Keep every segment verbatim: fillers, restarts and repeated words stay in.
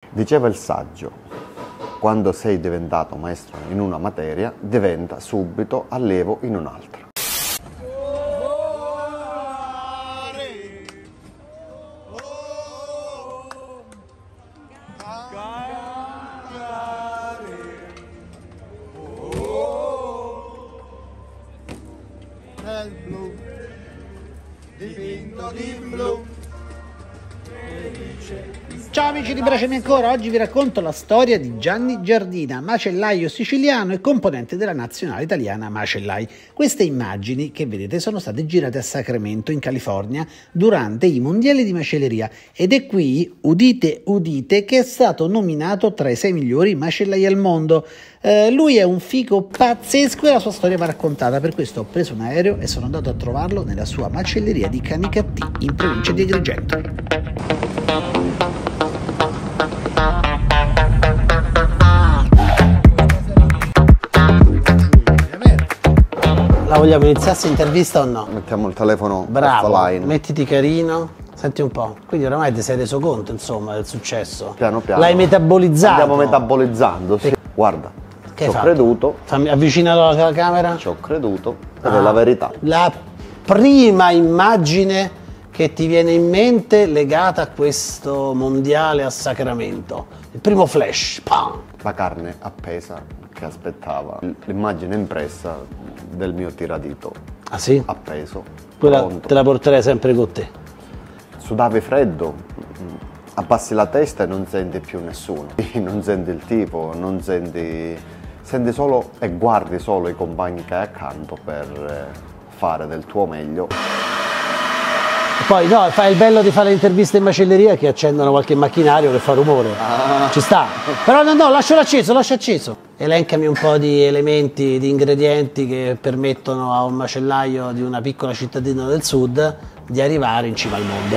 Diceva il saggio, quando sei diventato maestro in una materia, diventa subito allievo in un'altra. Nel blu, dipinto di blu. Ciao amici di Bracciami Ancora, oggi vi racconto la storia di Gianni Giardina, macellaio siciliano e componente della nazionale italiana Macellai. Queste immagini che vedete sono state girate a Sacramento, in California, durante i mondiali di macelleria ed è qui, udite udite, che è stato nominato tra i sei migliori macellai al mondo. Eh, lui è un figo pazzesco e la sua storia va raccontata, per questo ho preso un aereo e sono andato a trovarlo nella sua macelleria di Canicattì, in provincia di Agrigento. La vogliamo iniziare questa intervista o no? Mettiamo il telefono Bravo, offline. mettiti carino. Senti un po', quindi oramai ti sei reso conto, insomma, del successo. Piano piano. L'hai metabolizzato. Stiamo metabolizzando, sì. Guarda, Che ci hai ho fatto? creduto, Fammi, avvicinalo alla camera. ci ho creduto, ed Ah, è la verità. La prima immagine che ti viene in mente legata a questo mondiale a Sacramento. Il primo flash, pam. La carne appesa che aspettava, l'immagine impressa del mio tiradito Ah sì? appeso, Quella pronto. te la porterei sempre con te. Sudavi freddo, abbassi la testa e non senti più nessuno, non senti il tipo, non senti, senti solo e guardi solo i compagni che hai accanto per eh, fare del tuo meglio. E poi no, fai il bello di fare le interviste in macelleria che accendono qualche macchinario che fa rumore. Ah. Ci sta. Però no, no, lascialo acceso, lascia acceso. Elencami un po' di elementi, di ingredienti che permettono a un macellaio di una piccola cittadina del sud di arrivare in cima al mondo.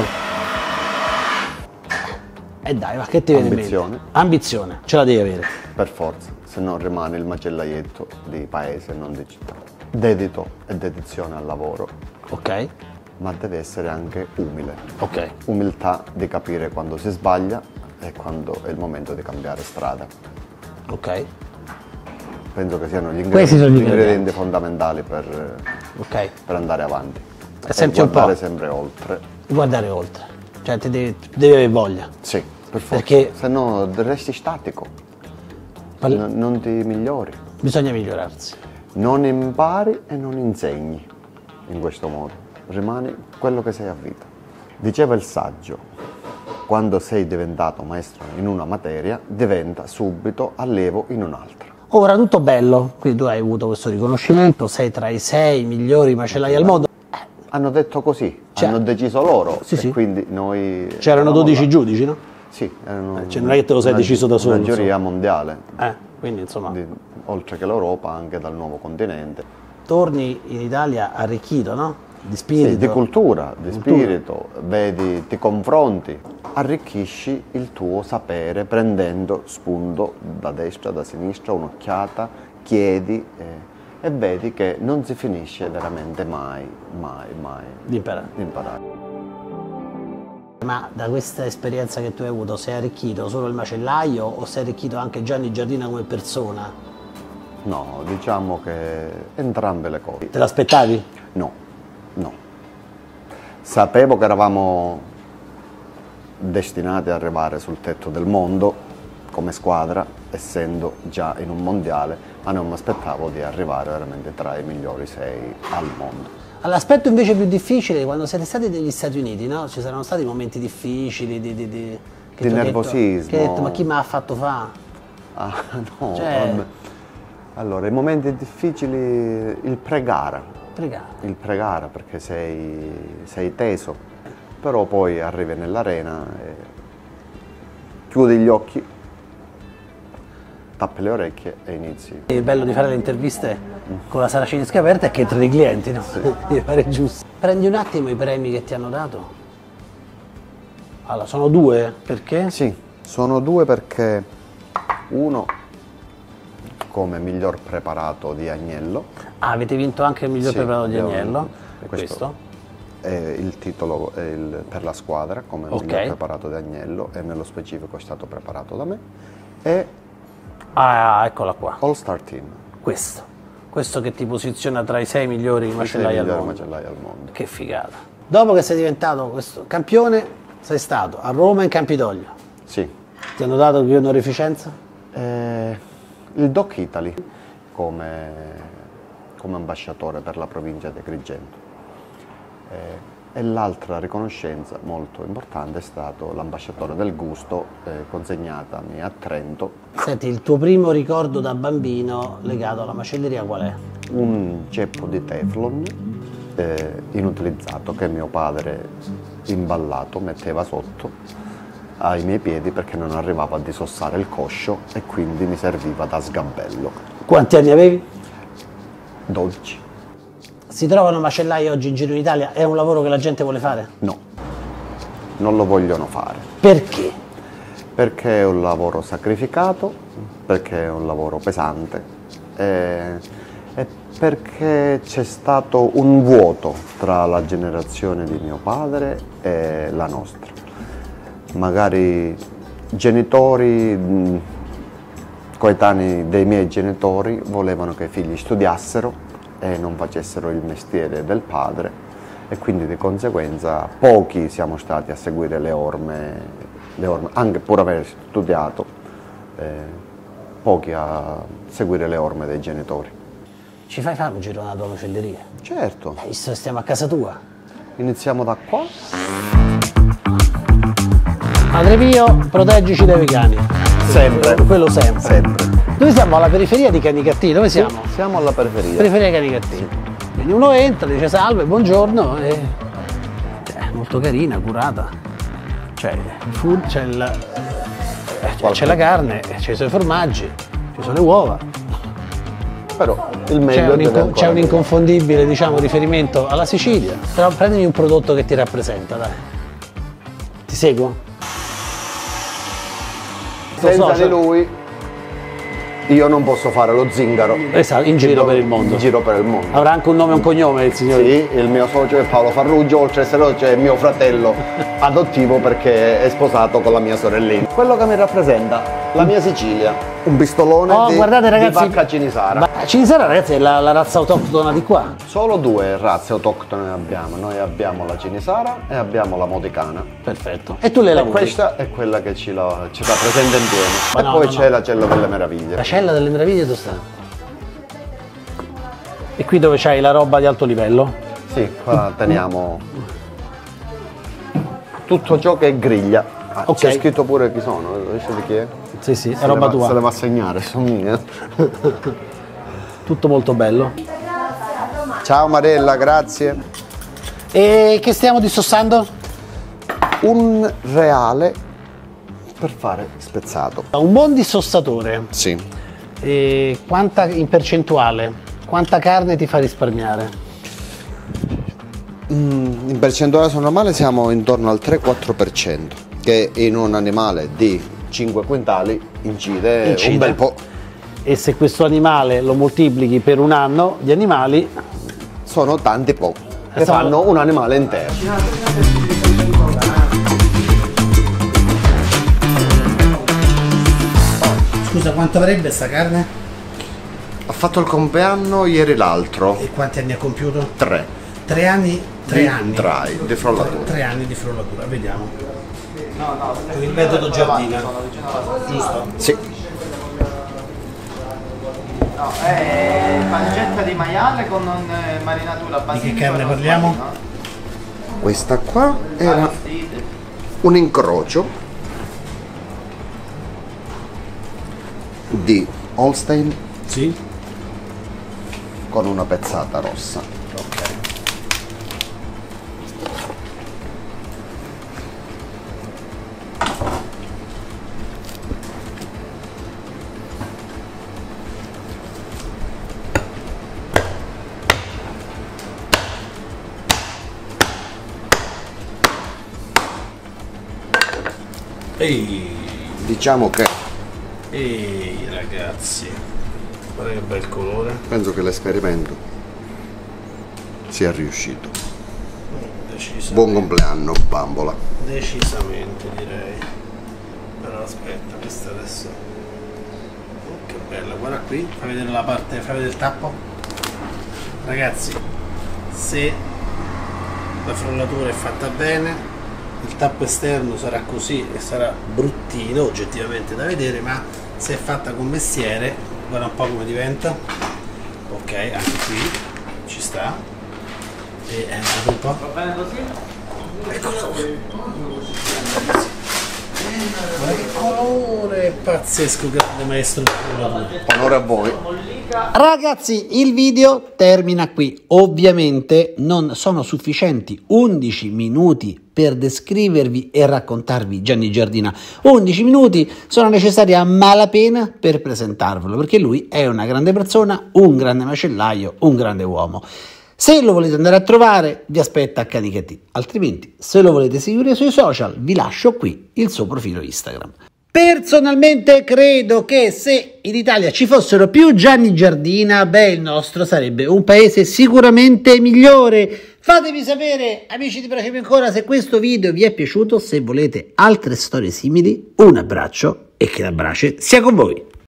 E dai, ma che ti viene in mente? Ambizione. Ambizione, ce la devi avere. Per forza, se no rimane il macellaietto di paese, non di città. Dedito e dedizione al lavoro, Ok? ma deve essere anche umile. Ok. Umiltà di capire quando si sbaglia e quando è il momento di cambiare strada. Ok. Penso che siano gli Questi ingredienti, sono gli gli ingredienti ingredienti. fondamentali per, Ok. per andare avanti. E senti un guardare po'. sempre oltre. Guardare oltre. Cioè, ti devi, devi avere voglia. Sì, per forza. Perché- se no resti statico, Pal- non, non ti migliori. Bisogna migliorarsi. Non impari e non insegni in questo modo. Rimani quello che sei a vita. Diceva il saggio, quando sei diventato maestro in una materia, diventa subito allievo in un'altra. Ora tutto bello, quindi tu hai avuto questo riconoscimento, sei tra i sei migliori macellai al mondo. Hanno detto così, Cioè- hanno deciso loro, Sì, e sì. quindi noi... C'erano eravamo dodici là. giudici, no? Sì, erano cioè non è che te lo sei una- deciso da solo, Una giuria insomma. mondiale, Eh, quindi insomma, di- oltre che l'Europa, anche dal nuovo continente. torni in Italia arricchito, no? Di spirito. Sì, di cultura, di Cultura. spirito, vedi, ti confronti, arricchisci il tuo sapere prendendo spunto da destra, da sinistra, un'occhiata, chiedi eh, e vedi che non si finisce veramente mai, mai, mai Di imparare. di imparare. Ma da questa esperienza che tu hai avuto, sei arricchito solo il macellaio o sei arricchito anche Gianni Giardina come persona? No, diciamo che entrambe le cose. Te l'aspettavi? No, no. Sapevo che eravamo destinati ad arrivare sul tetto del mondo come squadra, essendo già in un mondiale, ma non mi aspettavo di arrivare veramente tra i migliori sei al mondo. L'aspetto invece più difficile, quando siete stati negli Stati Uniti, no? Ci saranno stati momenti difficili di, di, di, che Di tu hai detto- nervosismo. che hai detto, ma chi mi ha fatto fare? Ah, no, Cioè- vabbè. Allora, i momenti difficili, il pre-gara, Pregare. il pre-gara perché sei, sei teso, però poi arrivi nell'arena e chiudi gli occhi, tappi le orecchie e inizi. Il bello di fare le interviste con la sala cinesca aperta è che entri i clienti, no? Devi fare giusto. Prendi un attimo i premi che ti hanno dato. Allora, sono due, perché? Sì, sono due perché uno come miglior preparato di agnello, Ah, avete vinto anche il miglior Sì, preparato di abbiamo Agnello. vinto. Questo. Questo. è il titolo è il- per la squadra come Ok. miglior preparato da Agnello e nello specifico è stato preparato da me, e Ah, eccola qua. All Star Team, Questo. Questo che ti posiziona tra i sei migliori i sei macellai al migliori mondo. macellai al mondo. Che figata. Dopo che sei diventato questo campione, sei stato a Roma e in Campidoglio. Sì. Ti hanno dato che onorificenza? Eh, il Doc Italy come, come ambasciatore per la provincia di Agrigento. Eh, e l'altra riconoscenza molto importante è stato l'ambasciatore del gusto, eh, consegnatami a Trento, Senti, il tuo primo ricordo da bambino legato alla macelleria qual è? un ceppo di Teflon eh, inutilizzato che mio padre imballato metteva sotto ai miei piedi perché non arrivava a disossare il coscio e quindi mi serviva da sgabello. Quanti anni avevi? dodici. Si trovano macellai oggi in giro in Italia? È un lavoro che la gente vuole fare? No, non lo vogliono fare. Perché? Perché è un lavoro sacrificato, perché è un lavoro pesante e, e perché c'è stato un vuoto tra la generazione di mio padre e la nostra. Magari genitori mh, coetanei dei miei genitori volevano che i figli studiassero e non facessero il mestiere del padre, e quindi di conseguenza pochi siamo stati a seguire le orme, le orme anche pur aver studiato, eh, pochi a seguire le orme dei genitori. Ci fai fare un giro alla tua macelleria? Certo, Eh, visto che stiamo a casa tua. iniziamo da qua. Padre Pio, proteggici dai vegani. Sempre. Quello sempre. Sempre. Noi siamo alla periferia di Canicattì, dove siamo? Siamo alla periferia. Periferia di Canicattì. Quindi uno entra, dice salve, buongiorno, e... è molto carina, curata. Cioè, fu- c'è, il- eh, c'è la carne, ci sono i formaggi, ci sono le uova. Però il C'è meglio un, deve inco- ancora c'è un venire. inconfondibile, diciamo, riferimento alla Sicilia. Però prendimi un prodotto che ti rappresenta, dai. Ti seguo? Senza so, di cioè- lui io non posso fare lo zingaro. Esatto, in Che giro do- per il mondo. In giro per il mondo. Avrà anche un nome e un cognome il signore? Sì, il mio socio è Paolo Farrugio, oltre a essere socio è mio fratello adottivo perché è sposato con la mia sorellina. Quello che mi rappresenta la mia Sicilia, un pistolone Oh, di, guardate, ragazzi, di vacca cinisara. Ma Cinisara, ragazzi, è la, la razza autoctona di qua. Solo due razze autoctone abbiamo, noi abbiamo la cinisara e abbiamo la modicana. Perfetto. E tu le E lavori? questa è quella che ci, la- ci rappresenta in pieno. Ma e no, poi no, c'è no. la cella delle meraviglie. La cella delle meraviglie dove sta? E qui dove c'hai la roba di alto livello? Sì, qua teniamo tutto ciò che è griglia. Ah, Ok. C'è scritto pure chi sono, dice di chi è? Sì, sì, è Se roba le va- tua. Se le va a segnare, sono mie. Tutto molto bello. Ciao Marella, grazie. E che stiamo dissossando? Un reale per fare spezzato. Un buon dissossatore. Sì. E quanta in percentuale? Quanta carne ti fa risparmiare? Mm, in percentuale normale siamo intorno al tre quattro per cento, che in un animale di cinque quintali incide, Incide. un bel po'. E se questo animale lo moltiplichi per un anno di animali, Sono tanti po', che Insomma- fanno un animale intero. scusa, quanto avrebbe sta carne? Ha fatto il compleanno ieri l'altro, E quanti anni ha compiuto? tre. Tre anni? Tre Di anni. Trai, di frollatura. Tre anni di frullatura, vediamo. Con il metodo Giardina, giusto? Sì. No, è pancetta di maiale con eh, marinatura basilico. carne e parliamo? rosmarino. Questa qua era Arrostite. un incrocio di Holstein Sì. con una pezzata rossa. Ehi, Diciamo che ehi ragazzi, guarda che bel colore. penso che l'esperimento sia riuscito. Decisamente. Buon compleanno, bambola. Decisamente direi. Però aspetta, questa adesso. Oh, che bella, guarda qui, fai vedere la parte, fai vedere il tappo. Ragazzi, se la frollatura è fatta bene, il tappo esterno sarà così e sarà bruttino oggettivamente da vedere, ma se è fatta con mestiere, guarda un po' come diventa. Ok, anche qui ci sta. E è andato un po'. Va bene così? Eccola qui. Guarda che colore pazzesco, grande maestro. Onore a voi. Ragazzi, il video termina qui. Ovviamente non sono sufficienti undici minuti per descrivervi e raccontarvi Gianni Giardina. undici minuti sono necessari a malapena per presentarvelo, perché lui è una grande persona, un grande macellaio, un grande uomo. Se lo volete andare a trovare, vi aspetta a Canichetti, altrimenti se lo volete seguire sui social, vi lascio qui il suo profilo Instagram. Personalmente credo che se in Italia ci fossero più Gianni Giardina, beh, il nostro sarebbe un paese sicuramente migliore. Fatemi sapere, amici di Bracemi Ancora, se questo video vi è piaciuto, se volete altre storie simili. Un abbraccio e che la brace sia con voi.